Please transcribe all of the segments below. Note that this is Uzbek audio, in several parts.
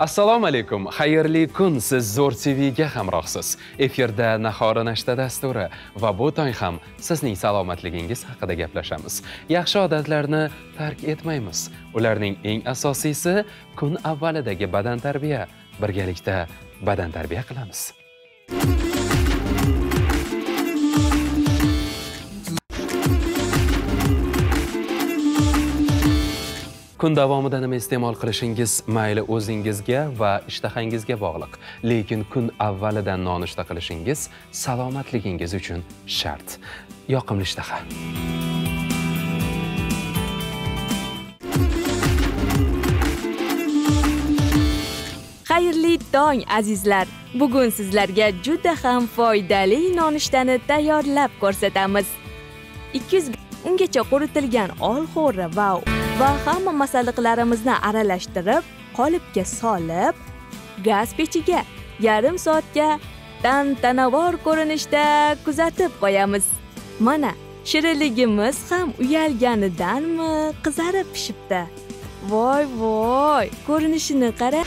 Assalomu alaykum. Xayrli kun, siz Zo'r TVga hamrohsiz. Efirda Nahori nashta dasturi va bu tong ham sizning salomatligingiz haqida gaplashamiz. Yaxshi odatlarni tark etmaymiz. Ularning eng asosiysi kun avvalidagi badan tarbiya. Birgalikda badan tarbiya qilamiz. Kun davomida nima iste'mol qilishingiz mayli o'zingizga va ishtahangizga bog'liq, lekin kun avvalidan nonushta qilishingiz salomatligingiz uchun shart. Yoqimli ishtaha. Xayrli tong azizlar. Bugun sizlarga juda ham foydali nonushtani tayyorlab ko'rsatamiz. 200 ungacha quritilgan olxo'ri va hamma masalliqlarimizni aralashtirib, qolipga solib, gaz pechiga yarim soatga tantanavor ko'rinishda kuzatib qo'yamiz. Mana, shirinligimiz ham uyalganidanmi qizarib pishibdi. Voy, ko'rinishini qara.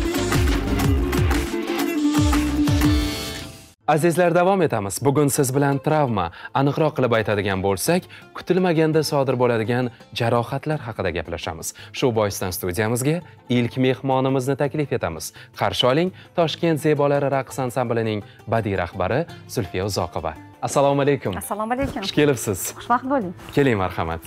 Azizlar, davom etamiz. Bugun siz bilan travma, aniqroq qilib aytadigan bo'lsak, kutilmaganda sodir bo'ladigan jarohatlar haqida gaplashamiz. Shu boisdan studiyamizga ilk mehmonimizni taklif etamiz. Qarshi oling, Toshkent Zebolari raqs ansamblining badiiy rahbari Zulfiya Uzoqova. Assalomu alaykum. Assalomu alaykum. Xush kelibsiz. Xushvaqt bo'ling. Keling, marhamat.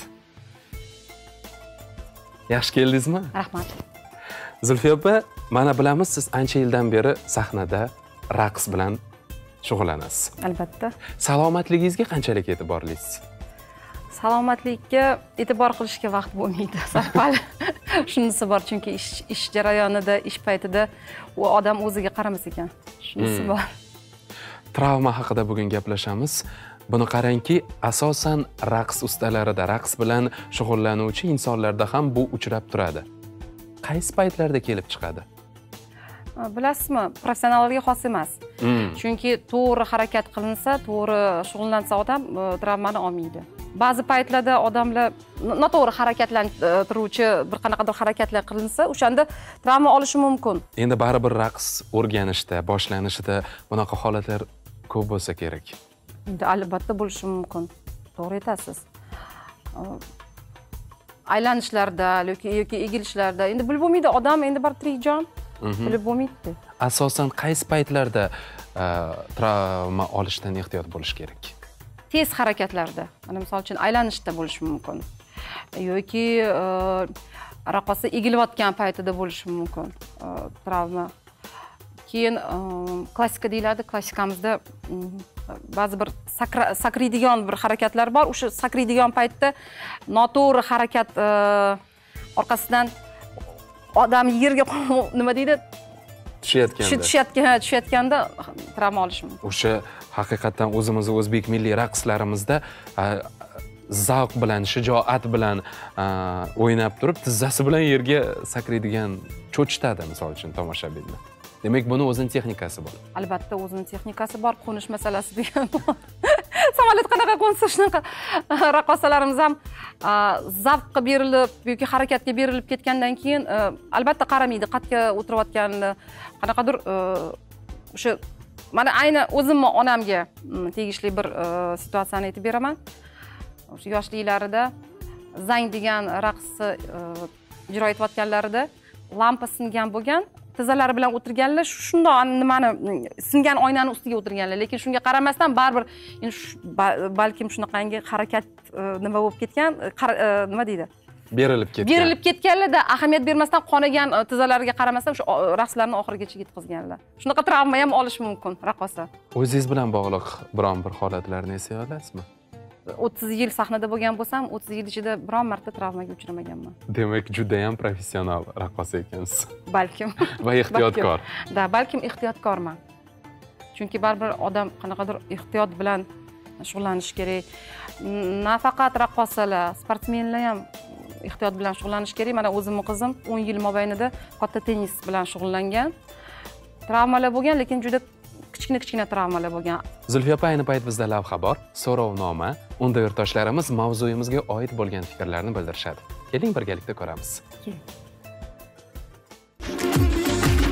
Yaxshi keldingizmi? Rahmat. Zulfiya opa, mana bilamiz, siz ancha yildan beri sahnada raqs bilan shug'ullanasiz. Albatta. Salomatligingizga qanchalik e'tiborlisiz? Salomatlikka e'tibor qilishga vaqt bo'lmaydi. Safal shunisi bor, chunki ish jarayonida, ish paytida u odam o'ziga qaramas ekan. Shunisi bor. Travma haqida bugun gaplashamiz. Buni qarangki, asosan raqs ustalarida, raqs bilan shug'ullanuvchi insonlarda ham bu uchrab turadi. Qaysi paytlarda kelib chiqadi? Bilasizmi, professionallarga xos emas. Chunki to'g'ri harakat qilinsa, to'g'ri shug'ullansa odam travmani olmaydi. Ba'zi paytlarda odamlar noto'g'ri harakatlantiruvchi bir qanaqadir harakatlar qilinsa, o'shanda travma olishi mumkin. Endi baribir raqs o'rganishda, boshlanishida bunaqa holatlar ko'p bo'lsa kerak. Endi albatta bo'lishi mumkin. To'g'ri aytasiz. Aylanishlarda yoki egilishlarda endi bilib bo'lmaydi, odam endi bir tirik jon. Bilib bo'lmaydi. Asosan qaysi paytlarda travma olishdan ehtiyot bo'lish kerak? Tez harakatlarda, mana misol uchun aylanishda bo'lishi mumkin. Yoki raqqosa egilayotgan paytida bo'lishi mumkin travma. Keyin klassika deyiladi, klassikamizda ba'zi bir sakraydigan bir harakatlar bor. O'sha sakraydigan paytda noto'g'ri harakat orqasidan odam yerga nima deydi? Tushayotganda travma olishi mumkin. O'sha haqiqatan o'zimizning o'zbek milliy raqslarimizda zavq bilan, shijoat bilan o'ynab turib, tizzasi bilan yerga sakraydigan cho'chitadi, misol uchun tomoshabinni. Demak, buni o'zining texnikasi bor. Albatta, o'zining texnikasi bor, qo'nish masalasi degan. Samolyot qanaqa qo'nsa shunaqa raqqosalarimiz ham zavqqa berilib yoki harakatga berilib ketgandan keyin albatta qaramaydi, qatga o'tirayotgan qanaqadir o'sha mana ayni o'zimni onamga tegishli bir situatsiyani aytib beraman. O'sha yoshliklarida Zang degan raqsni ijro etayotganlarida lampa singan bo'lgan. Tizzalari bilan o'tirganlar, shundoq nimani singan oynani ustiga o'tirganlar, lekin shunga qaramasdan baribir balkim shunaqangi harakat nima bo'lib ketgan, nima deydi? Berilib ketganlarda ahamiyat bermasdan qonagan tizzalariga qaramasdan o'sha raqslarni oxirigacha yetkazganlar. Shunaqa travma ham olish mumkin raqqosa. O'zingiz bilan bog'liq biron bir holatlarni eslay olasizmi? 30 yil sahnada bo'lgan bo'lsam, 30 yil ichida biron marta travmaga uchramaganman. Demak, juda ham professional raqqosa ekansiz. Balkim. Va ehtiyotkor. Da, balkim ehtiyotkorman. Chunki baribir odam qanaqadir ehtiyot bilan shug'ullanish kerak. Nafaqat raqqosalar, sportsmenlar ham ehtiyot bilan shug'ullanish kerak. Mana o'zimning qizim 10 yil mobaynida katta tennis bilan shug'ullangan. Travmalar bo'lgan, lekin juda kichkina travmalar bo'lgan. Zulfiya opa, ayni payt bizda lavha bor, so'rovnoma. Unda yurtdoshlarimiz mavzuyimizga oid bo'lgan fikrlarni bildirishadi. Keling birgalikda ko'ramiz.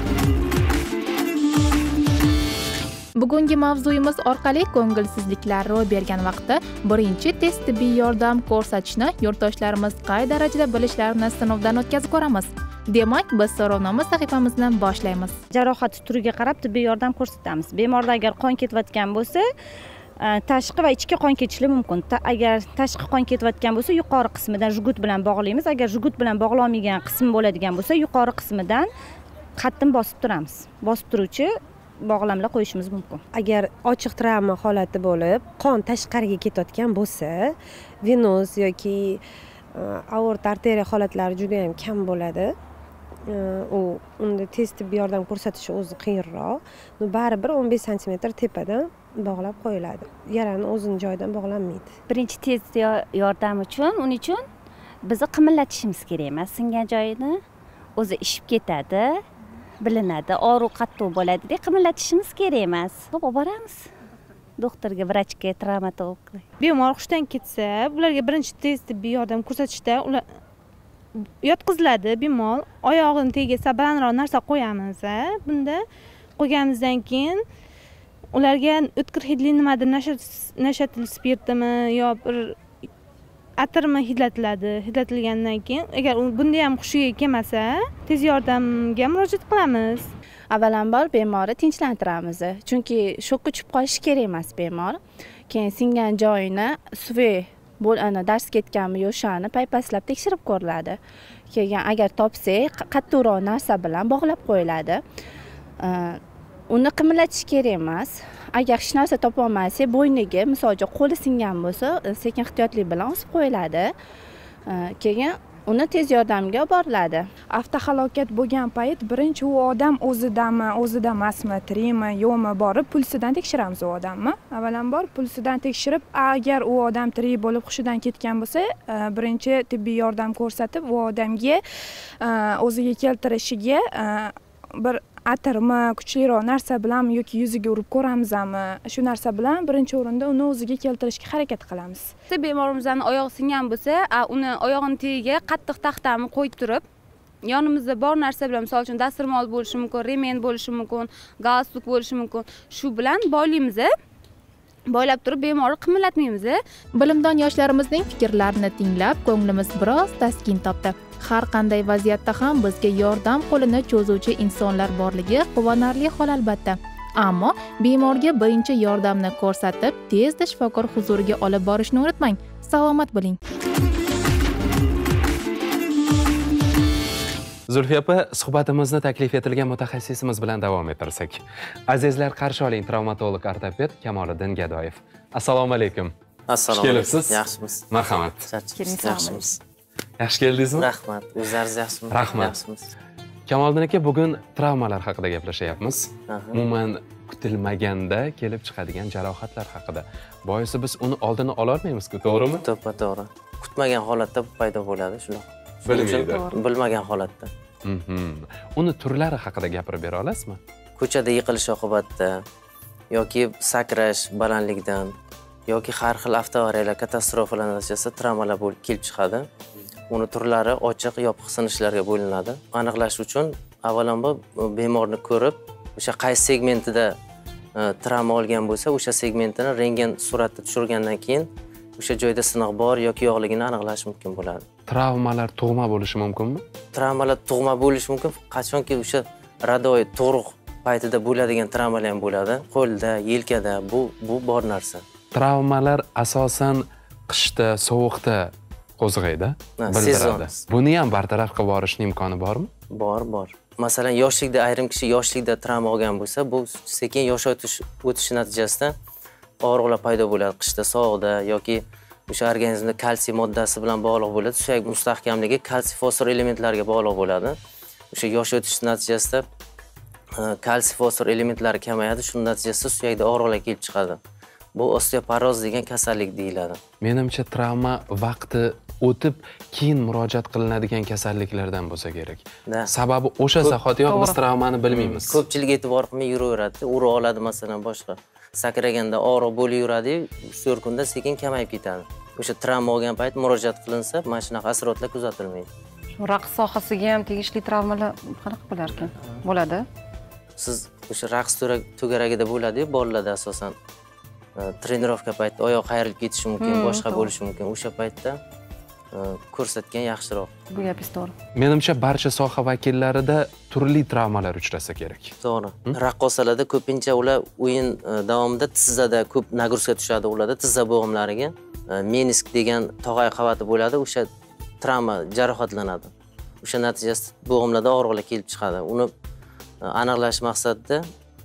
Bugungi mavzuyimiz orqali ko'ngilsizliklar ro'y bergan vaqtda birinchi tez tibbiy yordam ko'rsatishni yurtdoshlarimiz qay darajada bilishlarini sinovdan o'tkazib ko'ramiz. Demak, biz so'rovnoma sahifamizni boshlaymiz. Jarohat turiga qarab tibbiy yordam ko'rsatamiz. Bemorda agar qon ketayotgan bo'lsa, tashqi va ichki qon ketishi mumkin. Agar tashqi qon ketayotgan bo'lsa, yuqori qismidan jugut bilan bog'laymiz. Agar jugut bilan bog'lanmagan qism bo'ladigan bo'lsa, yuqori qismidan qattin bosib turamiz. Bosib turuvchi bog'lamlar qo'yishimiz mumkin. Agar ochiq travma holati bo'lib, qon tashqariga ketayotgan bo'lsa, venoz yoki aorta arteriya holatlari juda ham kam bo'ladi. Unda tez tibbiy yordam ko'rsatish o'zi qiyinroq. Baribir 15 sm tepadan bog'lab qo'yiladi. Yarani o'zini joyidan bog'lanmaydi. Birinchi tez yordam uning uchun bizni qimillatishimiz kerak emas. Singan joyini o'zi ishib ketadi, bilinadi, og'riq qattiq bo'ladi-deb qimillatishimiz kerak emas. Olib boramiz doktorga, vrachga, travmatologga. Bemor hushdan ketsa, ularga birinchi tez tibbiy yordam ko'rsatishda ular yotqiziladi. Bemor oyog'ini tagiga balandroq narsa qo'yamiz. Bunda qo'yganimizdan keyin ularga o'tkir hidli nimadir, nashatil spirtimi yo bir atirmi hidlatiladi. Hidlatilgandan keyin agar bunda ham hushiga kelmasa, tez yordamga murojaat qilamiz. Avvalambor bemorni tinchlantiramiz, chunki shokka tushib qolishi kerak emas bemor. Keyin singan joyini suvi dars ketganmi yo'shani paypaslab tekshirib ko'riladi. Keyin agar topsak, qattiqroq narsa bilan bog'lab qo'yiladi. Uni qimillatish kerak emas. Agar hech narsa topa olmasak, bo'yniga, masalan, qo'li singan bo'lsa, sekin ehtiyotlik bilan osib qo'yiladi. Keyin uni tez yordamga olib boriladi. Avtohalokat bo'lgan payt birinchi u odam o'zida emasmi, tirikmi, yo'qmi borib pulsidan tekshiramiz u odamni. Avvalambor pulsidan tekshirib, agar u odam tirik bo'lib hushidan ketgan bo'lsa, birinchi tibbiy yordam ko'rsatib, u odamga o'ziga keltirishiga bir atirmi, kuchliroq narsa bilan yoki yuziga urib ko'ramizmi, shu narsa bilan birinchi o'rinda uni o'ziga keltirishga harakat qilamiz. Bemorimizning oyog'i singan bo'lsa, uni oyog'ining tagiga qattiq taxtani qo'yib turib, yonimizda bor narsa bilan, misol uchun dasturmol bo'lishi mumkin, remen bo'lishi mumkin, galstuk bo'lishi mumkin, shu bilan boylaymiz. Boylab turib bemorni qimillatmaymiz. Bilimdon yoshlarimizning fikrlarini tinglab, ko'nglimiz biroz taskin topdi. Har qanday vaziyatda ham bizga yordam qo'lini cho'zuvchi insonlar borligi quvonarli hol albatta. Ammo bemorga birinchi yordamni ko'rsatib, tezda shifokor huzuriga olib borishni unutmang. Salomat bo'ling. Zulfiya opa, suhbatimizni taklif etilgan mutaxassisimiz bilan davom ettirsak. Azizlar, qarshi oling travmatolog ortoped Kamoliddin Gadoyev. Assalomu alaykum. Assalomu alaykum. Yaxshimisiz? Marhamat. Yaxshimisiz? Yaxshi keldingizmi? Rahmat. O'zlaringiz yaxshimisiz? Rahmat. Kamoliddin aka, bugun travmalar haqida gaplashyapmiz. Umuman kutilmaganda kelib chiqadigan jarohatlar haqida. Boisi biz uni oldini ola olmaymiz-ku, to'g'rimi? To'g'ri. Kutmagan holatda paydo bo'ladi shunaqa. Bilmagan holatda. Uni turlari haqida gapirib bera olasizmi? Ko'chada yiqilish oqibatida yoki sakrash balandlikdan yoki har xil avtoavariyalar, katastrofalar natijasida travmalar bo'lib kelib chiqadi. Uni turlari ochiq, yopiq sinishlarga bo'linadi. Aniqlash uchun avvalambor bemorni ko'rib, o'sha qaysi segmentida travma olgan bo'lsa, o'sha segmentini rentgen suratda tushirgandan keyin o'sha joyda siniq bor yoki yo'qligini aniqlash mumkin bo'ladi. Travmalar tug'ma bo'lishi mumkinmi? Travmalar tug'ma bo'lishi mumkin. Qachonki o'sha radoy tug'ruq paytida bo'ladigan travmalar ham bo'ladi. Qo'lda, yelkada bu bor narsa. Travmalar asosan qishda, sovuqda qo'zg'aydi, bildiradi. Buni ham bartaraf qilib borishning imkoni bormi? Bor. Masalan, yoshlikda ayrim kishi yoshlikda travma olgan bo'lsa, bu sekin yosh o'tishi natijasida og'riqlar paydo bo'ladi. Qishda, sovuqda yoki o'sha organizmda kalsiy moddasi bilan bog'liq bo'ladi. Suyak mustahkamligi kalsiy fosfor elementlariga bog'liq bo'ladi. O'sha yosh o'tish natijasida kalsiy fosfor elementlari kamayadi. Shuning natijasida suyakda og'riqlar kelib chiqadi. Bu osteoporoz degan kasallik deyiladi. Menimcha travma vaqti o'tib keyin murojaat qilinadigan kasalliklardan bo'lsa kerak. Sababi o'sha zahotiyoq biz travmani bilmaymiz. Ko'pchilik e'tibor qilmay yuraveradi. Ura oladi masalan boshqa. Sakraganda og'riq bo'laveradi, 3-4 kunda sekin kamayib ketadi. O'sha travma olgan payt murojaat qilinsa, mana shunaqa asoratlar kuzatilmaydi. Raqs sohasiga ham tegishli travmalar qanaqa bo'lar ekan? Bo'ladi. Siz o'sha raqs to'garagida bo'ladi-yu, bolalarda asosan trenirovka paytida oyoq qayrilib ketishi mumkin, boshqa bo'lishi mumkin. O'sha paytda ko'rsatgan yaxshiroq. Bu gapingiz to'g'ri. Menimcha barcha soha vakillarida turli travmalar uchrasa kerak. To'g'ri. Raqqosalarda ko'pincha ular o'yin davomida tizzada ko'p nagruska tushadi ularda, tizza bo'g'imlariga. Menisk degan tog'ay qavati bo'ladi, o'sha travma jarohatlanadi. O'sha natijasida bo'g'imlarda og'riqlar kelib chiqadi. Uni aniqlash maqsadida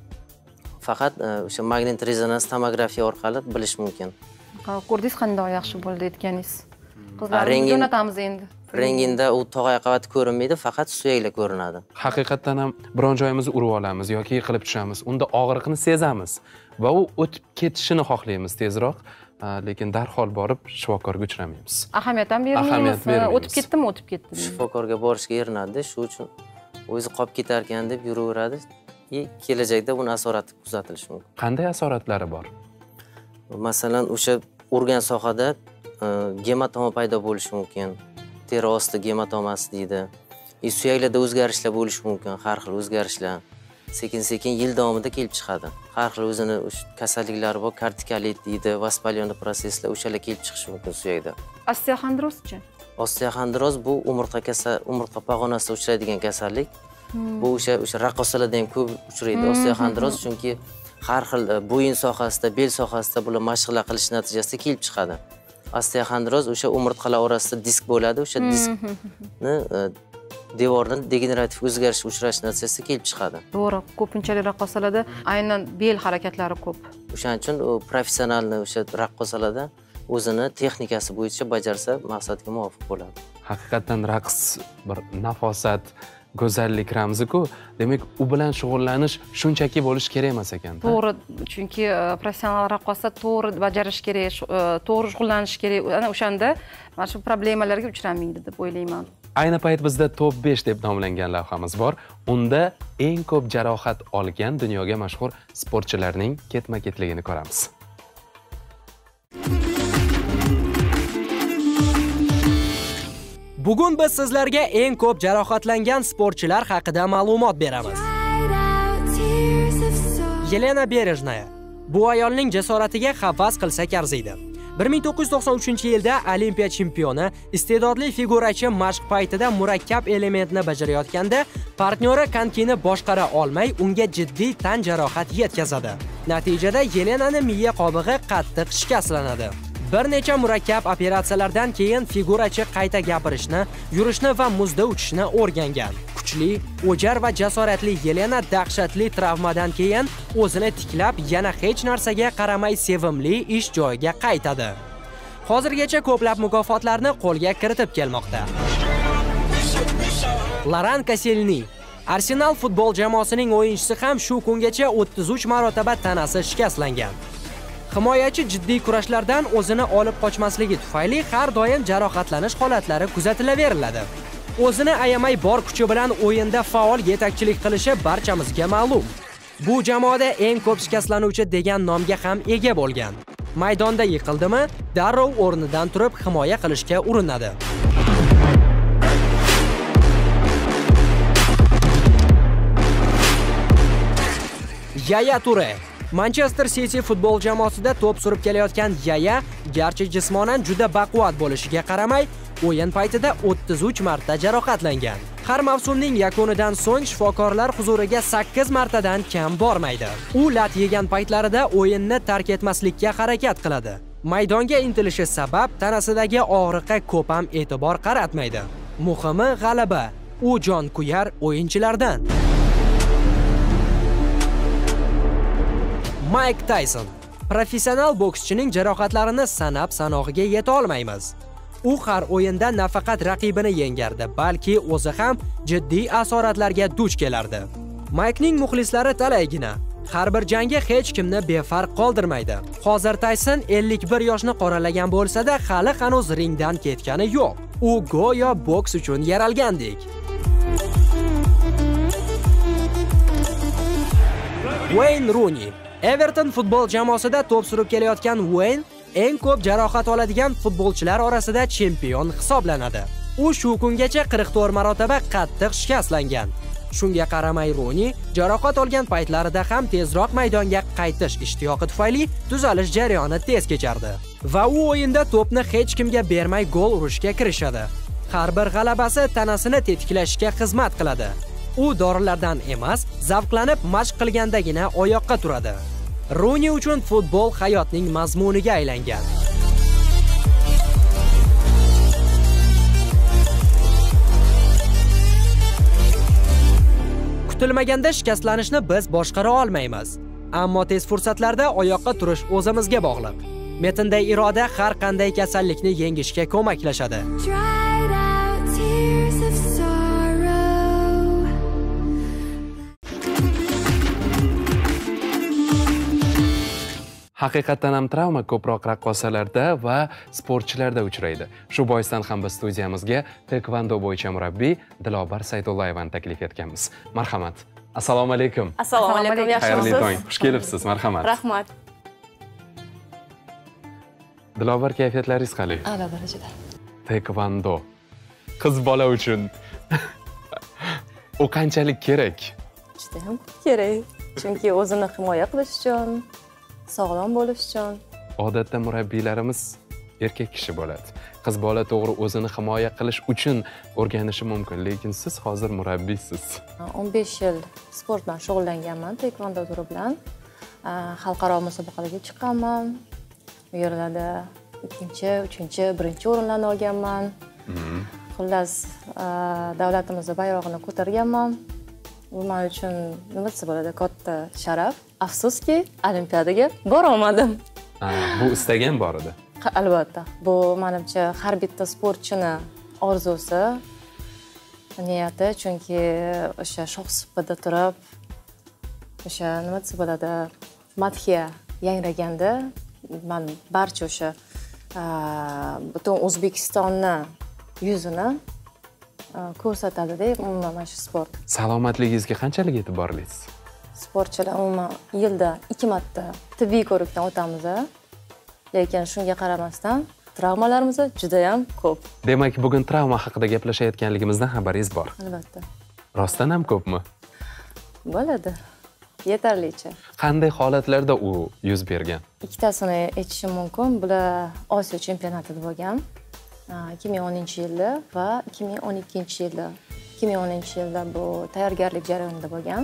faqat o'sha magnit rezonans tomografiya orqali bilish mumkin. Ko'rdingiz qanday yaxshi bo'ldi aytganingiz. Qizlarni jo'natamiz endi. Renginda u tog'ay qavati ko'rinmaydi, faqat suyaklar ko'rinadi. Haqiqatdan ham biron joyimizni urib olamiz yoki yiqilib tushamiz. Unda og'riqni sezamiz va u o'tib ketishini xohlaymiz tezroq, lekin darhol borib shifokorga uchramaymiz. Ahamiyat ham bermaymiz. O'tib ketdimi, o'tib ketdi. Shifokorga borishga erinadi, shu uchun o'zi qolib ketar ekan deb yuraveradi. Kelajakda buni asorati kuzatilishi mumkin. Qanday asoratlari bor? Masalan, o'sha urgan sohada gematoma paydo bo'lishi mumkin. Teri osti gematomasi deydi. Suyaklarda o'zgarishlar bo'lishi mumkin, har xil o'zgarishlar. Sekin-sekin yil davomida kelib chiqadi. Har xil o'zini kasalliklari bor, kortikolit deydi, vaspalyon proseslar o'shalar kelib chiqishi mumkin suyakda. Osteoxondroz-chi? Osteoxondroz bu umurtqa pog'onasida uchraydigan kasallik. Bu o'sha raqqosalarda ham ko'p uchraydi osteoxondroz, chunki har xil bo'yin sohasida, bel sohasida bular mashqlar qilish natijasida kelib chiqadi. Osteoxondroz o'sha umurtqalar orasida disk bo'ladi, o'sha diskni devordan degenerativ o'zgarish uchrash natijasida kelib chiqadi. To'g'ri, ko'pinchalik raqqosalarda aynan bel harakatlari ko'p. O'shaning uchun u professionalni o'sha raqqosalarda o'zini texnikasi bo'yicha bajarsa maqsadga muvofiq bo'ladi. Haqiqatan raqs bir nafosat, go'zallik ramzi-ku. Demak, u bilan shug'ullanish shunchaki bo'lish kerak emas ekan. To'g'ri, chunki professional raqqosa to'g'ri bajarish kerak, to'g'ri shug'ullanish kerak. Ana o'shanda mana shu problemalarga uchramaydi deb o'ylayman. Ayni payt bizda top 5 deb nomlangan lavhamiz bor. Unda eng ko'p jarohat olgan dunyoga mashhur sportchilarning ketma-ketligini ko'ramiz. Bugun biz sizlarga eng ko'p jarohatlangan sportchilar haqida ma'lumot beramiz. Yelena Berejnaya. Bu ayolning jasoratiga havas qilsak arziydi. 1993-yilda Olimpiya chempioni, iste'dodli figurachi mashq paytida murakkab elementni bajarayotganda partnyori konkini boshqara olmay, unga jiddiy tan jarohat yetkazadi. Natijada Yelenani miya qobig'i qattiq shikastlanadi. Bir necha murakkab operatsiyalardan keyin figurachi qayta gapirishni, yurishni va muzda uchishni o'rgangan. Kuchli, o'jar va jasoratli Yelena dahshatli travmadan keyin o'zini tiklab, yana hech narsaga qaramay sevimli ish joyiga qaytadi. Hozirgacha ko'plab mukofotlarni qo'lga kiritib kelmoqda. Laran Kaselni, Arsenal futbol jamoasining o'yinchisi ham shu kungacha 33 marotaba tanasi shikastlangan. Himoyachi jiddiy kurashlardan o'zini olib qochmasligi tufayli har doim jarohatlanish holatlari kuzatilaveriladi. O'zini ayamay bor kuchi bilan o'yinda faol yetakchilik qilishi barchamizga ma'lum. Bu jamoada eng ko'p shikastlanuvchi degan nomga ham ega bo'lgan. Maydonda yiqildimi, darrov o'rnidan turib himoya qilishga urinadi. Yaya Ture. Manchester City futbol jamoasida to'p surib kelayotgan Yaya, garchi jismonan juda baquvvat bo'lishiga qaramay, o'yin paytida 33 marta jarohatlangan. Har mavsumning yakunidan so'ng shifokorlar huzuriga 8 martadan kam bormaydi. U lat yegan paytlarida o'yinni tark etmaslikka harakat qiladi. Maydonga intilishi sabab tanasidagi og'riqqa ko'p ham e'tibor qaratmaydi. Muhimi g'alaba. U jon kuyar o'yinchilardan. Mike Tyson. Professional bokschining jarohatlarini sanab sanog'iga yeta olmaymiz. U har o'yinda nafaqat raqibini yengardi, balki o'zi ham jiddiy asoratlarga duch kelardi. Mike'ning muxlislari talaygina. Har bir jangga hech kimni befarq qoldirmaydi. Hozir Tyson 51 yoshni qoralagan bo'lsa-da, hali hanuz ringdan ketgani yo'q. U go'yo boks uchun yaralgandek. Wayne Rooney. Everton futbol jamoasida to'p surib kelayotgan Wayne eng ko'p jarohat oladigan futbolchilar orasida chempion hisoblanadi. U shu kungacha 44 marotaba qattiq shikastlangan. Shunga qaramay Roni jarohat olgan paytlarida ham tezroq maydonga qaytish ishtiyoqi tufayli tuzalish jarayoni tez kechardi va u o'yinda to'pni hech kimga bermay gol urishga kirishadi. Har bir g'alabasi tanasini tetiklashga xizmat qiladi. U dorilardan emas, zavqlanib mashq qilgandagina oyoqqa turadi. Roni uchun futbol hayotning mazmuniga aylangan. Kutilmaganda shikastlanishni biz boshqara olmaymiz, ammo tez fursatlarda oyoqqa turish o'zimizga bog'liq. Metinday iroda har qanday kasallikni yengishga ko'maklashadi. Haqiqatan ham travma ko'proq raqqosalarda va sportchilarda uchraydi. Shu boisdan ham biz studiyamizga taekvondo bo'yicha murabbiy Dilobar Saydullayevani taklif etganmiz. Marhamat. Assalomu alaykum. Assalomu alaykum. Xayrli tong. Xush kelibsiz. Marhamat. Rahmat. Dilobar, kayfiyatlaringiz qalay? A'lo darajada. Taekvondo. Qiz bola uchun u qanchalik kerak? Juda ham kerak. Chunki o'zini himoya qilish uchun, sog'lom bo'lish uchun. Odatda murabbiylarimiz erkak kishi bo'ladi. Qiz bola to'g'ri o'zini himoya qilish uchun o'rganishi mumkin, lekin siz hozir murabbiysiz. 15 yil sport bilan shug'ullanganman, taekvondo turi bilan. Xalqaro musobaqalarga chiqqanman. Bu yerlarda 2-chi, 3-chi, 1-chi o'rinlarni olganman. Xullas, davlatimizning bayrog'ini ko'targanman. Bu men uchun nima desa bo'ladi, katta sharaf. Afsuski, olimpiadaga bora olmadim. Bu istagan bor edi. Albatta. Bu menimcha har bitta sportchini orzusi, niyati, chunki o'sha shoh supada turib, o'sha nima desa bo'ladi, madhiya yangraganda men barcha o'sha butun O'zbekistonni yuzini ko'rsatadi-da, umuman mana shu sport. Salomatligingizga qanchalik e'tiborlisiz? Sportchilar umuman yilda 2 marta tibbiy ko'rikdan o'tamiz. Lekin shunga qaramasdan travmalarimiz juda ham ko'p. Demak, bugun travma haqida gaplashayotganligimizdan xabaringiz bor. Albatta. Rostdan ham ko'pmi? Bo'ladi. Yetarlicha. Qanday holatlarda u yuz bergan? Ikkitasini aytishim mumkin. Bular Osiyo chempionatida bo'lgan. 2010-yilda va 2012-yilda. 2010-yilda bu tayyorgarlik jarayonida bo'lgan.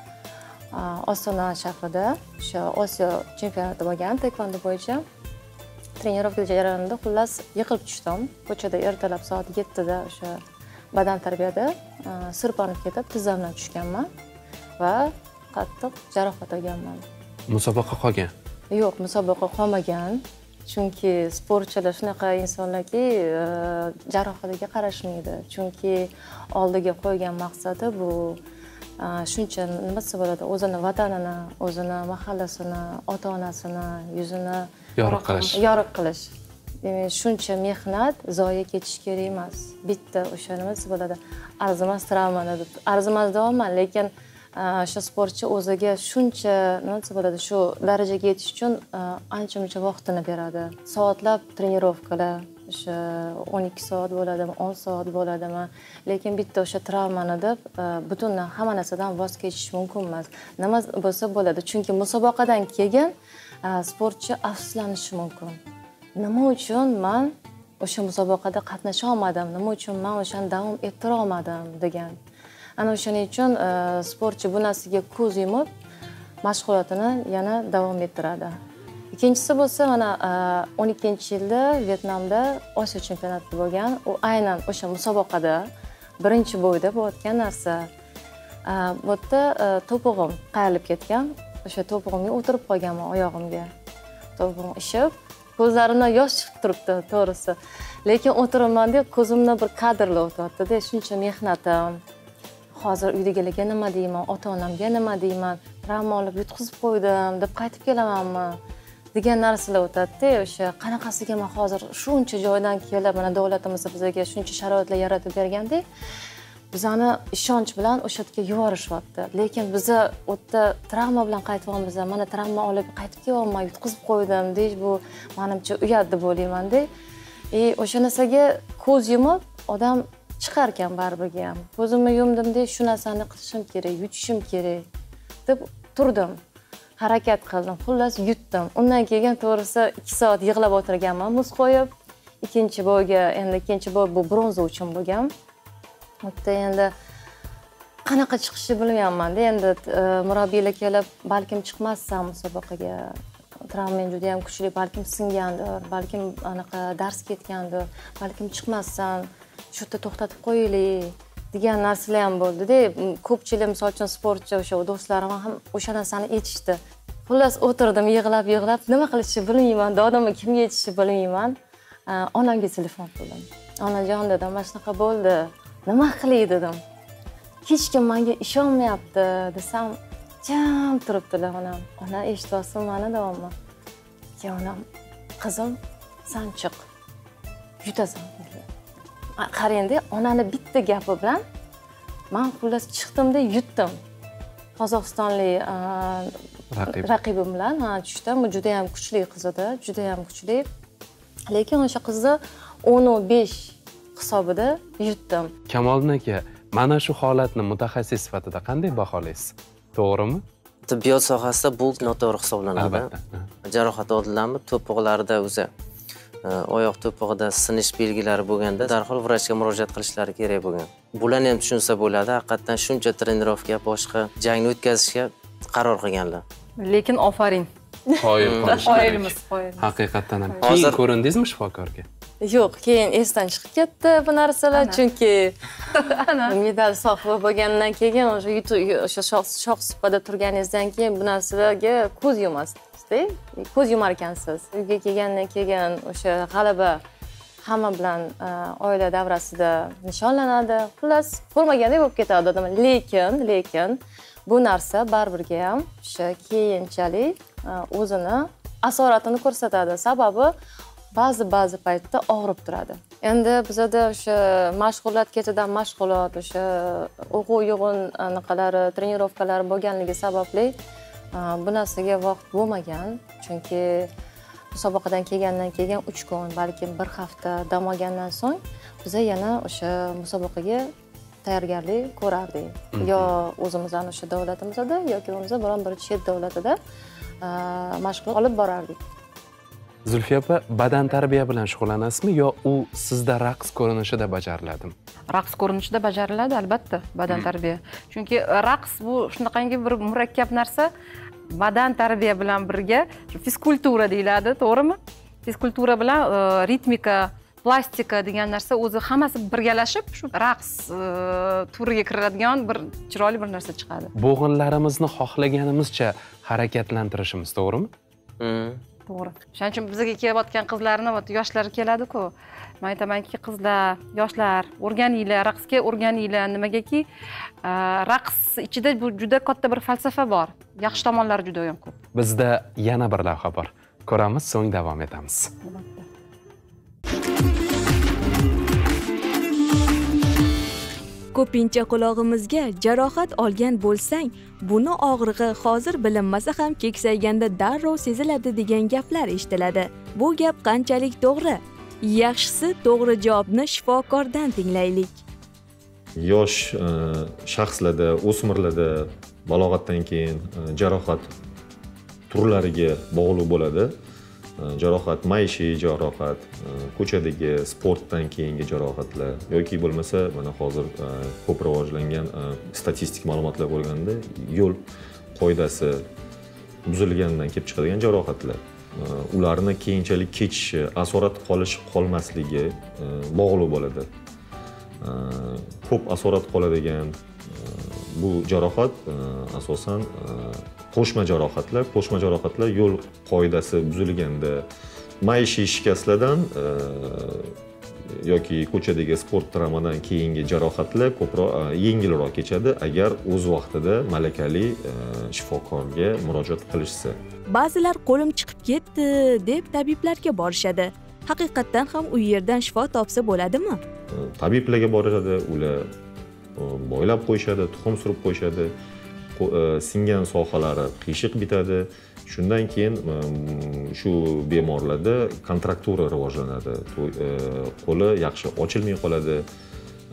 Ostona shahrida o'sha Osiyo chempionati bo'lgan taekvondo bo'yicha. Trenirovka jarayonida xullas yiqilib tushdim. Ko'chada ertalab soat 7 da o'sha badan tarbiyada sirpanib ketib, tizzamdan tushganman va qattiq jarohat olganman. Musobaqa qolgan? Yo'q, musobaqa qolmagan. Chunki sportchilar shunaqa insonlarki, jarohatiga qarashmaydi. Chunki oldiga qo'ygan maqsadi bu shuncha nima desa bo'ladi, o'zini vatanini, o'zini mahallasini, ota-onasini yuzini yoriq qilish. Demak, shuncha mehnat zoya ketish kerak emas. Bitta o'sha nima desa bo'ladi, arzimas travmani deb arzimas deyapman, lekin o'sha sportchi o'ziga shuncha nima desa bo'ladi, shu darajaga yetish uchun ancha-muncha vaqtini beradi. Soatlab trenirovkalar, o'sha 12 soat bo'ladimi, 10 soat bo'ladimi, lekin bitta o'sha travmani deb butundan hamma narsadan voz kechish mumkin emas. Nima bo'lsa bo'ladi, chunki musobaqadan keyin sportchi afsuslanishi mumkin. Nima uchun men o'sha musobaqada qatnasha olmadim, nima uchun men o'shani davom ettira olmadim degan. Ana o'shaning uchun sportchi bu narsaga ko'z yumib, mashg'ulotini yana davom ettiradi. Ikkinchisi bo'lsa, mana 12-yilda Vyetnamda Osiyo chempionati bo'lgan. U aynan o'sha musobaqada birinchi bo'yda bo'layotgan narsa. Bu yerda to'pig'im qayrilib ketgan. O'sha to'pig'imga o'tirib qolganman oyog'imga. To'pig'im ishib, ko'zlarimdan yosh chiqib turibdi, to'g'risi. Lekin o'tiraman deb ko'zimdan bir kadrlar o'tyapti-da, shuncha mehnatim. Hozir uydagilarga nima deyman, ota-onamga nima deyman, travma olib yutqizib qo'ydim deb qaytib kelamanmi degan narsalar o'tadi-da. O'sha qanaqasiga men hozir shuncha joydan kelib, mana davlatimiz bizga shuncha sharoitlar yaratib berganda, bizani ishonch bilan o'sha yerga yuborishyapti. Lekin biz o'tda travma bilan qaytyapmiz. Mana travma olib qaytib kelyapman, yutqizib qo'ydim deyish bu menimcha uyat deb o'ylayman-da. O'sha narsaga ko'z yumib, odam chiqarkan baribirga ham. Ko'zimni yumdimda shu narsani qilishim kerak, yutishim kerak deb turdim. Harakat qildim. Xullas yutdim. Undan keyin to'g'risi 2 soat yig'lab o'tirganman, muz qo'yib. Ikkinchi boy bu bronza uchun bo'lgan. Bitta endi qanaqa chiqishni bilmayapman-da. Endi murabbiylar kelib, balkim chiqmassan musobaqaga. Travmang juda ham kuchli, balkim singandir, balkim anaqa dars ketgandir, balkim chiqmassan, shu yerda to'xtatib qo'yaylik degan narsalar ham bo'ldi-da. Ko'pchilik misol uchun sportchi o'sha do'stlarim ham o'sha narsani aytishdi. Xullas o'tirdim, yig'lab, nima qilishni bilmayman, dodimni kimga aytishni bilmayman. Onamga telefon qildim. Onajon dedim, mana shunaqa bo'ldi. Nima qilay dedim. Hech kim menga ishonmayapti desam, jam turibdilar onam. Ona eshityapsan meni davomli. Keyin onam, qizim, sen chiq. Yutasan dedi. Qarang-da, onani bitta gapi bilan men xullas chiqdimda yutdim. Qozog'istonlik raqibim bilan tushdim. U juda ham kuchli qiz edi, juda ham kuchli. Lekin o'sha qizni 10-5 hisobida yutdim. Kamoliddin aka, mana shu holatni mutaxassis sifatida qanday baholaysiz? To'g'rimi? Tibbiyot sohasida bu noto'g'ri hisoblanadi. Jarohat oldindanmi to'piqlarida o'zi oyoq to'pig'ida sinish belgilari bo'lganda darhol vrachga murojaat qilishlari kerak bo'lgan. Bularni ham tushunsa bo'ladi, haqiqatan shuncha trenirovka, boshqa jangni o'tkazishga qaror qilganlar. Lekin ofaring. Qoyil qolish. Qoyilmiz. Haqiqatan ham. Keyin ko'rindingizmi shifokorga? Yo'q, keyin esdan chiqib ketdi bu narsalar, chunki medal sohibi bo'lgandan keyin o'sha shoh supada turganingizdan keyin bu narsalarga ko'z yumasiz-da, ko'z yumar ekansiz. Uyga kelgandan keyin o'sha g'alaba hamma bilan oila davrasida nishonlanadi. Xullas, ko'rmagandek bo'lib ketadi odam. Lekin bu narsa baribirga ham o'sha keyinchalik o'zini asoratini ko'rsatadi. Sababi ba'zi paytda og'rib turadi. Endi bizada o'sha mashg'ulot ketidan mashg'ulot, o'sha o'quv yig'in anaqalari, trenirovkalar bo'lganligi sababli bu narsaga vaqt bo'lmagan. Chunki musobaqadan kelgandan keyin 3 kun, balkim 1 hafta dam olgandan so'ng biz yana o'sha musobaqaga tayyorgarlik ko'rardik. Yo o'zimizning o'sha davlatimizda yoki bo'lmasa biron bir chet davlatida mashg'ulot olib borardik. Zulfiya opa, badan tarbiya bilan shug'ullanasizmi yo u sizda raqs ko'rinishida bajariladimi? Raqs ko'rinishida bajariladi, albatta, badan tarbiya. Chunki raqs bu shunaqangi bir murakkab narsa, badan tarbiya bilan birga fizkultura deyiladi, to'g'rimi? Fizkultura bilan ritmika, plastika degan narsa o'zi hammasi birgalashib shu raqs turiga kiradigan bir chiroyli bir narsa chiqadi. Bo'g'inlarimizni xohlaganimizcha harakatlantirishimiz to'g'rimi? To'g'ri. Shuning uchun bizga kelayotgan qizlarni, yoshlar keladi-ku. Men aytamanki, qizlar, yoshlar, o'rganinglar, raqsga o'rganinglar. Nimagaki, raqs ichida bu juda katta bir falsafa bor. Yaxshi tomonlari juda ham ko'p. Bizda yana bir lavha bor. Ko'ramiz, so'ng davom etamiz. Ko'pincha qulog'imizga jarohat olgan bo'lsang, buni og'rig'i hozir bilinmasa ham keksayganda darrov seziladi degan gaplar eshitiladi. Bu gap qanchalik to'g'ri? Yaxshisi to'g'ri javobni shifokordan tinglaylik. Yosh shaxslarda, o'smirlarda balog'atdan keyin jarohat turlariga bog'liq bo'ladi. Jarohat, maishiy jarohat, ko'chadagi sportdan keyingi jarohatlar yoki bo'lmasa mana hozir ko'p rivojlangan statistik ma'lumotlar bo'lganda yo'l qoidasi buzilgandan kelib chiqadigan jarohatlar. Ularni keyinchalik kechishi, asorat qolmasligi bog'liq bo'ladi. Ko'p asorat qoladigan bu jarohat asosan qo'shma jarohatlar yo'l qoidasi buzilganda, maishiy shikastlardan yoki ko'chadagi sport travmadan keyingi jarohatlar ko'proq yengilroq kechadi agar o'z vaqtida malakali shifokorga murojaat qilishsa. Ba'zilar qo'lim chiqib ketdi deb tabiblarga borishadi. Haqiqatdan ham u yerdan shifo topsa bo'ladimi? Tabiblarga borishadi, ular boylab qo'yishadi, tuxum surib qo'yishadi. Singan sohalari qiyshiq bitadi. Shundan keyin shu bemorlarda kontraktura rivojlanadi. Qo'li yaxshi ochilmay qoladi.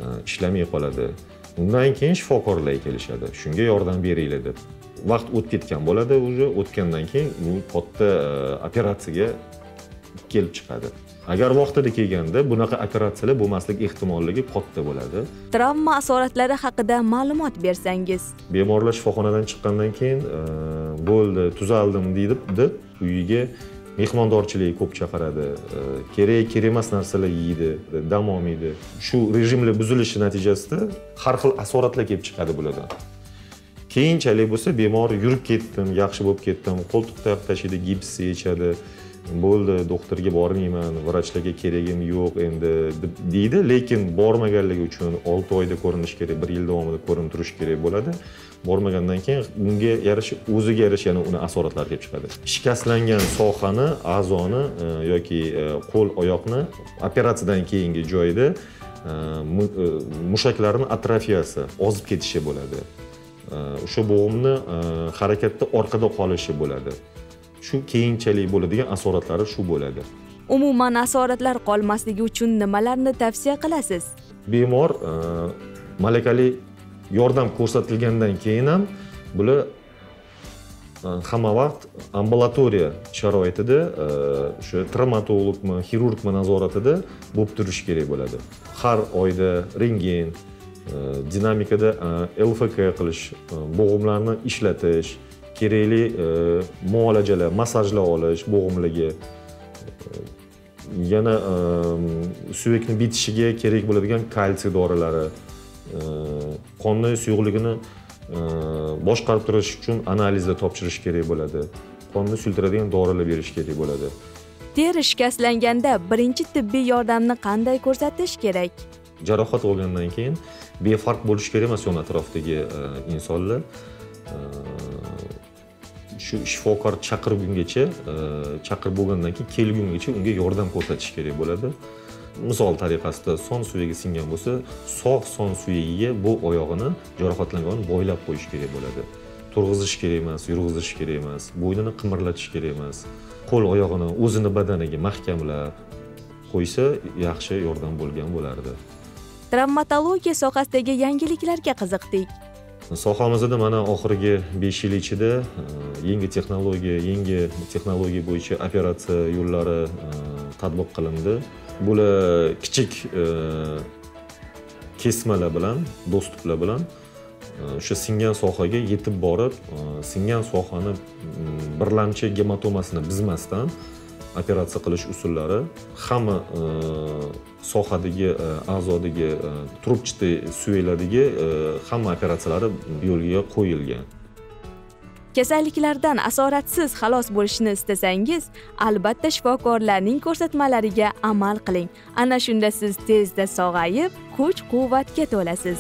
ishlamay qoladi. Undan keyin shifokorlar kelishadi. Shunga yordam beringlar deb. Vaqt o'tib ketgan bo'ladi, уже o'tgandan keyin bu katta operatsiyaga kelib chiqadi. Agar vaqtida kelganda bunaqa operatsiyalar bo'lmaslik ehtimolligi katta bo'ladi. Travma asoratlari haqida ma'lumot bersangiz. Bemorlar shifoxonadan chiqqandan keyin bo'ldi, tuzaldim deydi, uyiga mehmondorchilik ko'p chaqiradi. Kerak emas narsalar yeydi, dam olmaydi. Shu rejimlar buzilishi natijasida har xil asoratlar kelib chiqadi bulardan. Keyinchalik bo'lsa bemor yurib ketdim, yaxshi bo'lib ketdim, qo'ltiq tayoq tashiydi, gips yechadi. Bo'ldi, doktorga bormayman, vrachlarga keragim yo'q endi deydi, lekin bormaganligi uchun 6 oyda ko'rinish kerak, 1 yil davomida ko'rinib turish kerak bo'ladi. Bormagandan keyin unga yarasha o'ziga yarasha yana uni asoratlari kelib chiqadi. Shikastlangan sohani, a'zoni yoki qo'l oyoqni operatsiyadan keyingi joyda mushaklarning atrofiyasi, ozib ketishi bo'ladi. O'sha bo'g'imni harakatda orqada qolishi bo'ladi. Shu keyinchalik bo'ladigan asoratlari shu bo'ladi. Umuman asoratlar qolmasligi uchun nimalarni tavsiya qilasiz? Bemor malakali yordam ko'rsatilgandan keyin ham bular hamma vaqt ambulatoriya sharoitida o'sha travmatologmi, xirurgmi nazoratida bo'lib turish kerak bo'ladi. Har oyda rentgen, dinamikada LFK qilish, bo'g'imlarni ishlatish, kerakli muolajalar, massajlar olish bo'g'imlarga, yana suyakni bitishiga kerak bo'ladigan kalsiy dorilari, qonni suyuqligini boshqarib turish uchun analizda topshirish kerak bo'ladi. Qonni suyultiradigan dorilar berish kerak bo'ladi. Teri shikastlanganda birinchi tibbiy yordamni qanday ko'rsatish kerak? Jarohat olgandan keyin befarq bo'lish kerak emas yon atrofdagi insonlar. Shu shifokor chaqirgungacha, chaqirib bo'lgandan keyin kelgungacha unga yordam ko'rsatish kerak bo'ladi. Misol tariqasida son suyagi singan bo'lsa, sog' son suyagiga bu oyog'ini jarohatlanganini bo'ylab qo'yish kerak bo'ladi. Turg'izish kerak emas, yurg'izish kerak emas, bo'ynini qimirlatish kerak emas. Qo'l oyog'ini o'zini badaniga mahkamlab qo'ysa, yaxshi yordam bo'lgan bo'lardi. Travmatologiya sohasidagi yangiliklarga qiziqdik. Sohamizda mana oxirgi 5 yil ichida yangi texnologiya bo'yicha operatsiya yo'llari tatbiq qilindi. Bular kichik kesmalar bilan, dostuplar bilan o'sha singan sohaga yetib borib, singan sohani birlamchi gematomasini buzmasdan operatsiya qilish usullari hamma sohadagi a'zodagi trubchitay suyaklardagi hamma operatsiyalari yo'lga qo'yilgan. Kasalliklardan asoratsiz xalos bo'lishni istasangiz, albatta shifokorlarning ko'rsatmalariga amal qiling. Ana shunda siz tezda sog'ayib, kuch-quvvatga to'lasiz.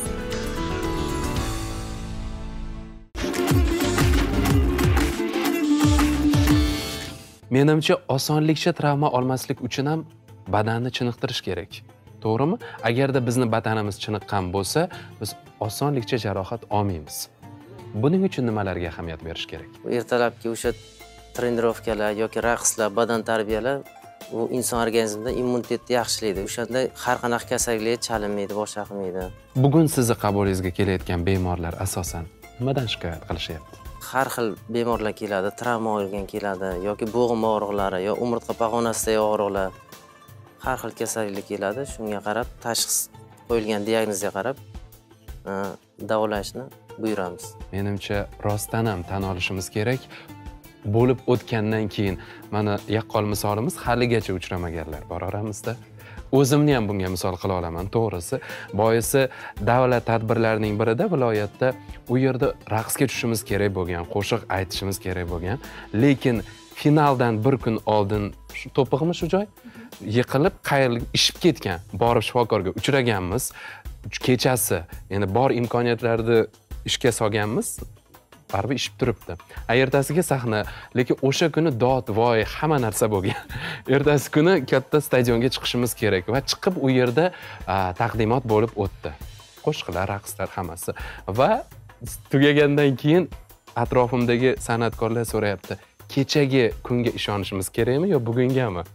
Menimcha osonlikcha travma olmaslik uchun ham badanni chiniqtirish kerak. To'g'rimi? Agarda bizni badanimiz chiniqqan bo'lsa, biz osonlikcha jarohat olmaymiz. Buning uchun nimalarga ahamiyat berish kerak? Ertalabki o'sha trenirovkalar yoki raqslar, badan tarbiyalar u inson organizmida immunitetni yaxshilaydi. O'shanda har qanaqa kasalliklarga chalinmaydi, bosh chaqmaydi. Bugun sizni qabulingizga kelayotgan bemorlar asosan nimadan shikoyat qilishyapti? Har xil bemorlar keladi, travma olgan keladi yoki bo'g'im og'riqlari yo umurtqa pog'onasidagi og'riqlar. Har xil kasalliklar keladi. Shunga qarab tashxis qo'yilgan diagnozga qarab davolashni buyuramiz. Menimcha rostdan ham tan olishimiz kerak. Bo'lib o'tgandan keyin mana yaqqol misolimiz haligacha uchramaganlar bor oramizda. O'zimni ham bunga misol qila olaman, to'g'risi. Boisi davlat tadbirlarining birida viloyatda u yerda raqsga tushishimiz kerak bo'lgan, qo'shiq aytishimiz kerak bo'lgan, lekin finaldan bir kun oldin shu to'pig'imi shu joy yiqilib, qayrilib ishib ketgan. Borib shifokorga uchraganmiz. Kechasi, endi bor imkoniyatlarni ishga solganmiz. Baribir ishib turibdi. Ertasiga sahna, lekin o'sha kuni dod, voy, hamma narsa bo'lgan. Ertasi kuni katta stadionga chiqishimiz kerak va chiqib u yerda taqdimot bo'lib o'tdi. Qo'shiqlar, raqslar hammasi. Va tugagandan keyin atrofimdagi san'atkorlar so'rayapti, kechagi kunga ishonishimiz kerakmi yo bugungami?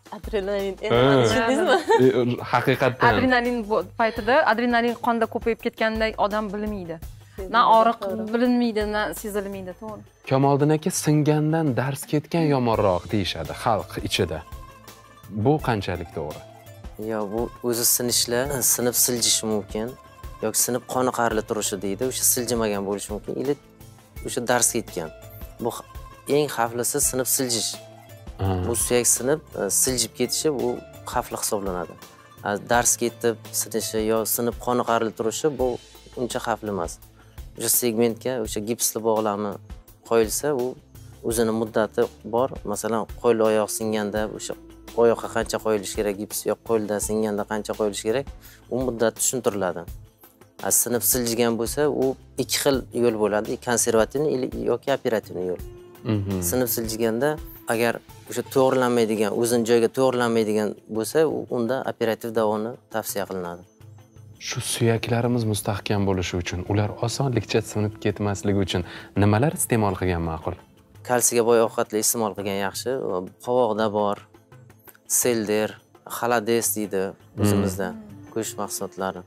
Adrenalin tushundingizmi? Haqiqatdan. Adrenalin paytida adrenalin qonda ko'payib ketganda odam bilmaydi. Na og'riq bilinmaydi, na sezilmaydi, to'g'ri. Kamoliddin aka, singandan dars ketgan yomonroq deyishadi xalq ichida. Bu qanchalik to'g'ri? Yo, bu o'zi sinishlar, sinib siljishi mumkin yoki sinib qoni qarilib turishi deydi. O'sha siljimagan bo'lishi mumkin. Ili o'sha dars ketgan. Bu eng xavflisi sinib siljish. Bu suyak sinib, siljib ketishi bu xavfli hisoblanadi. Dars ketib sinishi yo sinib qoni qarilib turishi bu uncha xavfli emas. O'sha segmentga o'sha gipsli bog'lama qo'yilsa, u o'zini muddati bor. Masalan, qo'l oyoq singanda o'sha oyoqqa qancha qo'yilishi kerak, gips yo'q qo'lda singanda qancha qo'yilishi kerak, u muddat tushuntiriladi. Sinib siljigan bo'lsa, u ikki xil yo'l bo'ladi, konservativniy yoki operativniy yo'l. Sinib siljiganda agar o'sha to'g'rilanmaydigan, o'zini joyiga to'g'rilanmaydigan bo'lsa, unda operativ davoni tavsiya qilinadi. Shu suyaklarimiz mustahkam bo'lishi uchun, ular osonlikcha sinib ketmasligi uchun nimalar iste'mol qilgan ma'qul? Kalsiyga boy ovqatlar iste'mol qilgan yaxshi. Qovoqda bor, selder, xalades deydi o'zimizda, go'sht mahsulotlari.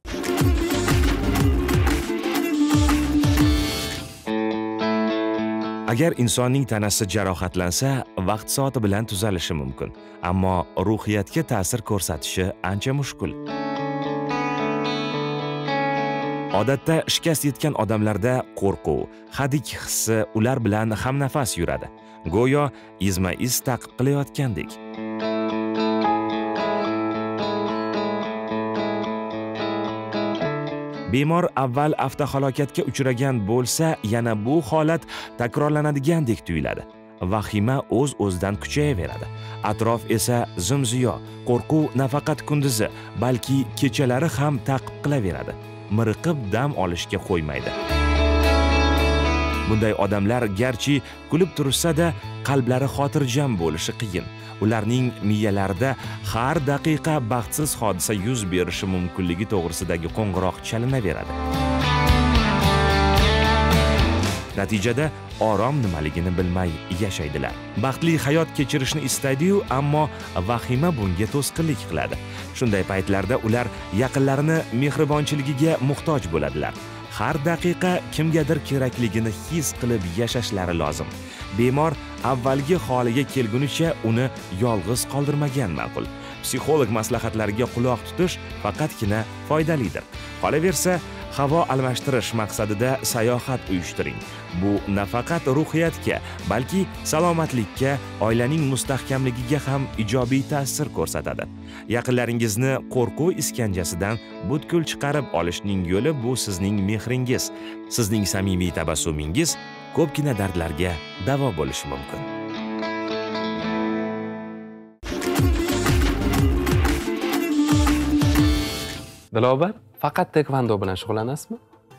Agar insonning tanasi jarohatlansa, vaqt soati bilan tuzalishi mumkin, ammo ruhiyatga ta'sir ko'rsatishi ancha mushkul. Odatda shikast yetgan odamlarda qo'rquv, hadik hissi ular bilan hamnafas yuradi. Go'yo izma-iz ta'qib qilayotgandek. Bemor avval avtohalokatga uchragan bo'lsa, yana bu holat takrorlanadigandek tuyuladi. Vahima o'z-o'zidan kuchayaveradi. Atrof esa zimziyo, qo'rquv nafaqat kunduzi, balki kechalari ham ta'qib qilaveradi. Miriqib dam olishga qo'ymaydi. Bunday odamlar garchi kulib tursa-da, qalblari xotirjam bo'lishi qiyin. Ularning miyalarida har daqiqa baxtsiz hodisa yuz berishi mumkinligi to'g'risidagi qo'ng'iroq chalinaveradi. Natijada orom nimaligini bilmay yashaydilar. Baxtli hayot kechirishni istaydi-yu, ammo vahima bunga to'sqinlik qiladi. Shunday paytlarda ular yaqinlarini mehribonchiligiga muhtoj bo'ladilar. Har daqiqa kimgadir kerakligini his qilib yashashlari lozim. Bemor avvalgi holiga kelgunicha uni yolg'iz qoldirmagan ma'qul. Psixolog maslahatlariga quloq tutish faqatgina foydalidir. Qolaversa, havo almashtirish maqsadida sayohat uyushtiring. Bu nafaqat ruhiyatga, balki salomatlikka, oilaning mustahkamligiga ham ijobiy ta'sir ko'rsatadi. Yaqinlaringizni qo'rquv iskanjasidan butkul chiqarib olishning yo'li bu sizning mehringiz, sizning samimiy tabassumingiz ko'pgina dardlarga davo bo'lishi mumkin. Dilobar, faqat taekvondo bilan shug'ullanasizmi?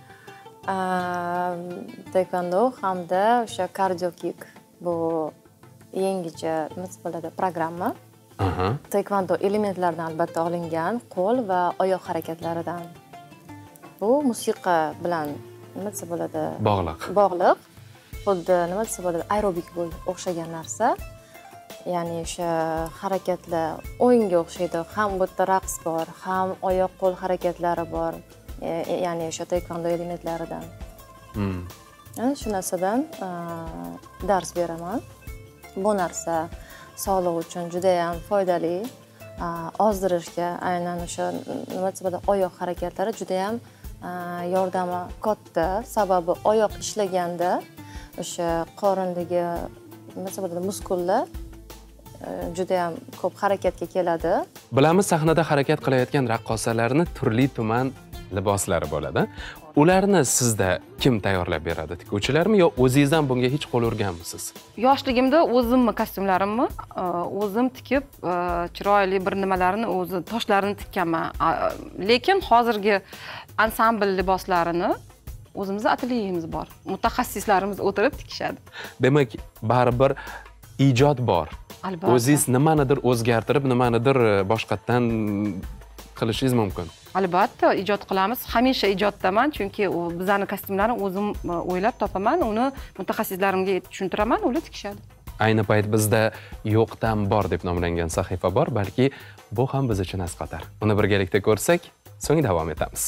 Taekvondo hamda o'sha cardio kick, bu yangicha nima bo'ladi programma. Taekvondo elementlaridan albatta olingan, qo'l va oyoq harakatlaridan. Bu musiqa bilan nima bo'ladi? Bog'liq. Xuddi nima bo'ladi? Aerobik o'xshagan narsa. Ya'ni o'sha harakatlar o'yinga o'xshaydi. Ham bu yerda raqs bor, ham oyoq qo'l harakatlari bor. Ya'ni o'sha taekvondo elementlaridan. Shu narsadan dars beraman. Bu narsa sog'liq uchun juda ham foydali. Ozdirishga, aynan o'sha nima bo'ladi? Oyoq harakatlari juda ham yordami katta. Sababi oyoq ishlaganda o'sha qorindagi nima bo'ladi? Muskullar juda ham ko'p harakatga keladi. Bilamiz, sahnada harakat qilayotgan raqqosalarni turli-tuman liboslari bo'ladi. Ularni sizda kim tayyorlab beradi? Tikuvchilarmi yo o'zingizdan bunga hech qo'l urganmisiz? Yoshligimda o'zimmi kostyumlarimni o'zim tikib, chiroyli bir nimalarni o'zi toshlarini tikkanman. Lekin hozirgi ansambl liboslarini o'zimizning atelyemiz bor. Mutaxassislarimiz o'tirib tikishadi. Demak, baribir ijod bor. Albatta. O'zingiz nimanidir o'zgartirib, nimanidir boshqatdan qilishingiz mumkin. Albatta, ijod qilamiz. Hamisha ijoddaman, chunki bizning kostyumlarni o'zim o'ylab topaman, uni mutaxassislarimga tushuntiraman, ular tikishadi. Ayni payt bizda yo'qdan bor deb nomlangan sahifa bor, balki bu ham biz uchun asqotar. Uni birgalikda ko'rsak, so'ng davom etamiz.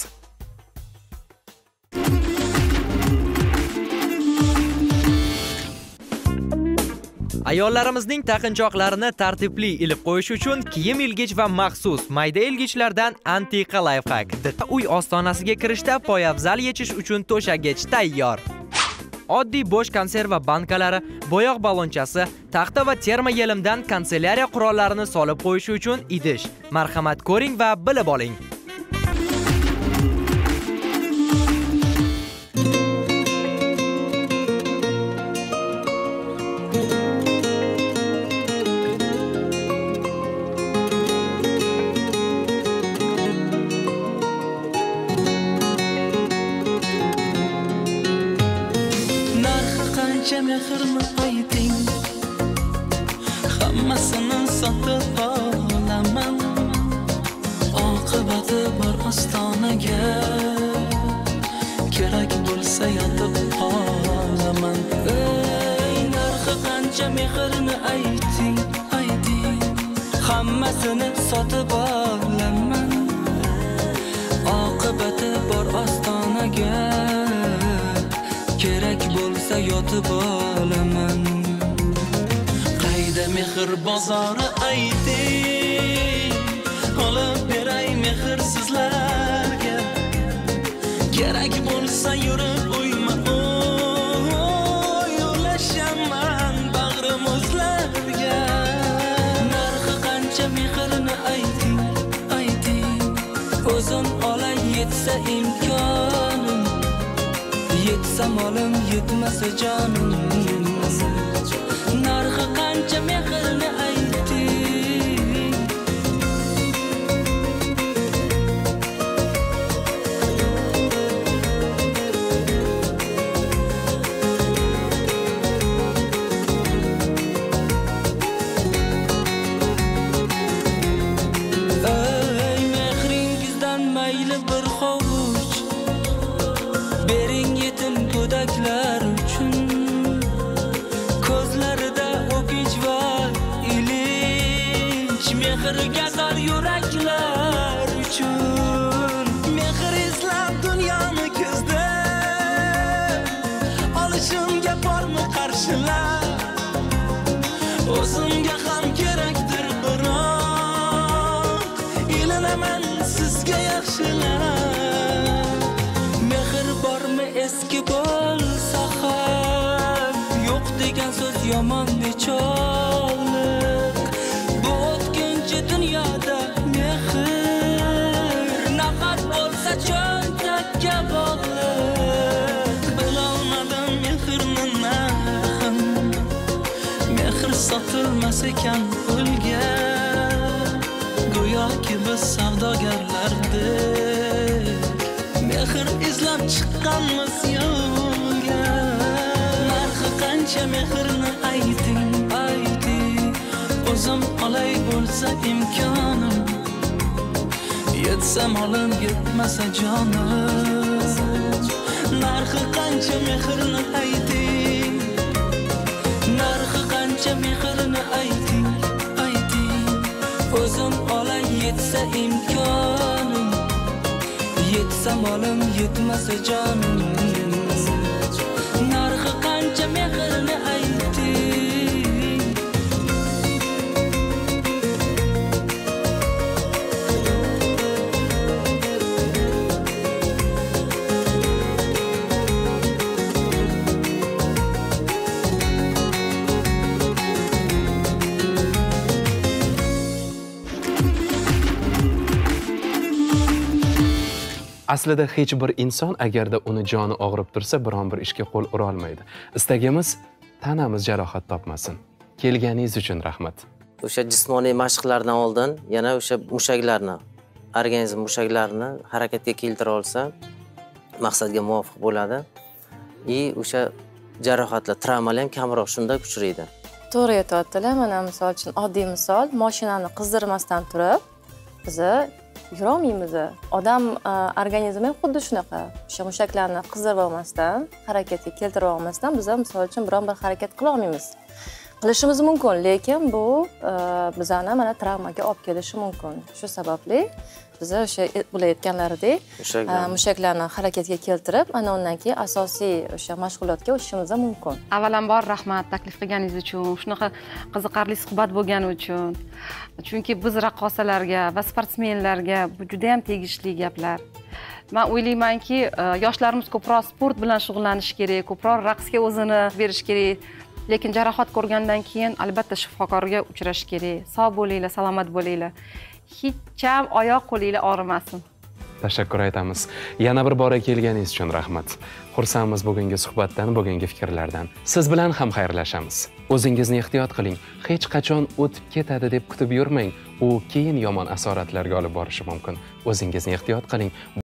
Ayollarimizning taqinchoqlarini tartibli ilib qo'yish uchun kiyim ilgich va maxsus mayda ilgichlardan antiqa lifehack. Uy ostonasiga kirishda poyabzal yechish uchun to'shagich tayyor. Oddiy bo'sh konserva bankalari, bo'yoq balonchasi, taxta va terma yelimdan kanselyariya qurollarini solib qo'yish uchun idish. Marhamat ko'ring va bilib oling. Mehrni ayting, hammasini sotib olaman. Oqibati bor ostonaga, kerak bo'lsa yotib qolaman. Ey, narxi qancha mehrni ayting, hammasini sotib olaman. Oqibati bor ostonaga, kerak bo'lsa yotib olaman. Qayda mehr bozori ayting, olib beray mehr sizlarga. Kerak bo'lsa yurib uyma, yo'lashaman bag'rim o'zlarga. Narxi qancha mehrni ayting, o'zim olay yetsa imkonim. Yetsa molim, yetmasa jonim. Narxi qancha mehrni ayting. Ey, mehringizdan mayli bir hovuch bering yetim go'daklar uchun. Ko'zlarida o'kinch va ilinj, mehrga zor yuraklar uchun. Mehr izlab dunyoni ko'zda, olishimga bormi qarshilar? O'zimga ham kerakdir biroq, ilinaman sizga yaxshilar. Mehr bormi eski bo'lsa ham, yo'q degan so'z yomon nechog'liq. Bu o'tkinchi dunyoda mehr naqad bo'lsa cho'ntakka bog'liq. Bilolmadim mehrni narxin, mehr sotilmas ekan pulga. Go'yoki biz savdogarlardik, mehr izlab chiqqanmiz yo'lga. Narxi qancha mehrni ayting, o'zim olay bo'lsa imkonim. Yetsa molim, yetmasa jonim. Narxi qancha mehrni ayting, narxi qancha mehrni ayting. O'zim olay yetsa imkonim. Yetsa molim, yetmasa jonim. Narxi qancha mehrni ayting. Aslida hech bir inson agarda uni joni og'rib tursa, biron bir ishga qo'l ura olmaydi. Istagimiz tanamiz jarohat topmasin. Kelganingiz uchun rahmat. O'sha jismoniy mashqlardan oldin yana o'sha mushaklarni, organizm mushaklarini harakatga keltira olsa, maqsadga muvofiq bo'ladi. O'sha jarohatlar, travmalar ham kamroq shunda kuchaydi. To'g'ri aytyaptilar. Mana misol uchun oddiy misol, mashinani qizdirmasdan turib biz yura olmaymiz. Odam organizmi ham xuddi shunaqa. O'sha mushaklarni qizdirib olmasdan, harakatga keltirib olmasdan biz misol uchun biron bir harakat qila olmaymiz. qilishimiz mumkin, lekin bu bizani mana travmaga olib kelishi mumkin. Shu sababli biz o'sha bular aytganlaridek mushaklarni harakatga keltirib, ana undan keyin asosiy o'sha mashg'ulotga o'tishimiz mumkin. Avvalambor rahmat taklif qilganingiz uchun, shunaqa qiziqarli suhbat bo'lgani uchun. Chunki biz raqqosalarga va sportsmenlarga bu juda ham tegishli gaplar. Men o'ylaymanki, yoshlarimiz ko'proq sport bilan shug'ullanish kerak, ko'proq raqsga o'zini berish kerak. Lekin jarohat ko'rgandan keyin albatta shifokorga uchrash kerak. Sog' bo'linglar, salomat bo'linglar. Hech ham oyoq qo'linglar og'rimasin. Tashakkur aytamiz. Yana bir bora kelganingiz uchun rahmat. Xursandmiz bugungi suhbatdan, bugungi fikrlardan. Siz bilan ham xayrlashamiz. O'zingizni ehtiyot qiling. Hech qachon o'tib ketadi deb kutib yurmang. U keyin yomon asoratlarga olib borishi mumkin. O'zingizni ehtiyot qiling.